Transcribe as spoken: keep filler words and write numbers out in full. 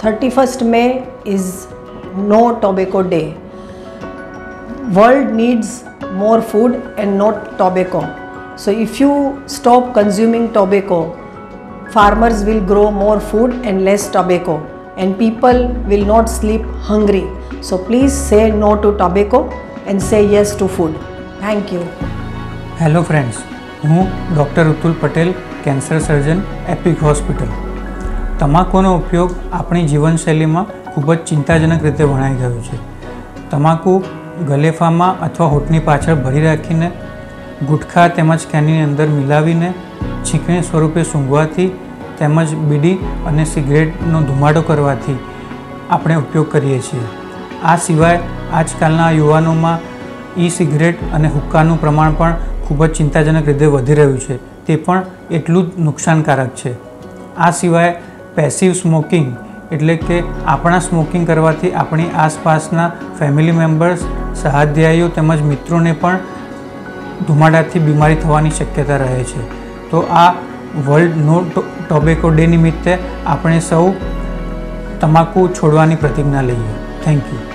thirty-first May is No Tobacco Day. World needs more food and not tobacco. So if you stop consuming tobacco, farmers will grow more food and less tobacco, and people will not sleep hungry. So please say no to tobacco and say yes to food. Thank you. Hello friends, હું doctor Rutul Patel, cancer surgeon, epic hospital. તમાકુનો ઉપયોગ આપણી જીવનશૈલીમાં ખૂબ જ ચિંતાજનક રીતે વણાઈ ગયો છે. તમાકુ ગલેફામાં અથવા હોઠની પાછળ ભરી રાખીને ગુટખા તેમજ કેનની અંદર મિલાવીને છીંકણી સ્વરૂપે સૂંઘવાથી તેમજ બીડી અને સિગરેટનો ધુમાડો કરવાથી આપણે ઉપયોગ કરીએ છીએ. આ સિવાય આજકાલના યુવાનોમાં ઈ સિગરેટ અને હુક્કાનું પ્રમાણ પણ ખૂબ જ ચિંતાજનક રીતે વધી રહ્યું છે. તે પણ એટલું જ નુકસાનકારક છે. આ સિવાય પેસિવ સ્મોકિંગ એટલે કે આપણા સ્મોકિંગ કરવાથી આપણી આસપાસના ફેમિલી મેમ્બર્સ, સહાધ્યાયીઓ તેમજ મિત્રોને પણ ધુમાડાથી બીમારી થવાની શક્યતા રહે છે. તો આ વર્લ્ડ નો ટોબેકો ડે નિમિત્તે આપણે સૌ તમાકુ છોડવાની પ્રતિજ્ઞા લઈએ. Thank you.